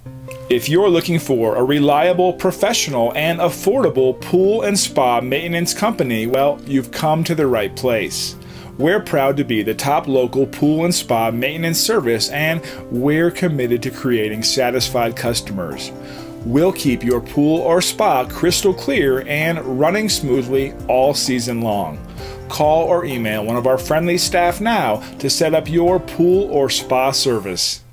If you're looking for a reliable, professional, and affordable pool and spa maintenance company, well, you've come to the right place. We're proud to be the top local pool and spa maintenance service, and we're committed to creating satisfied customers. We'll keep your pool or spa crystal clear and running smoothly all season long. Call or email one of our friendly staff now to set up your pool or spa service.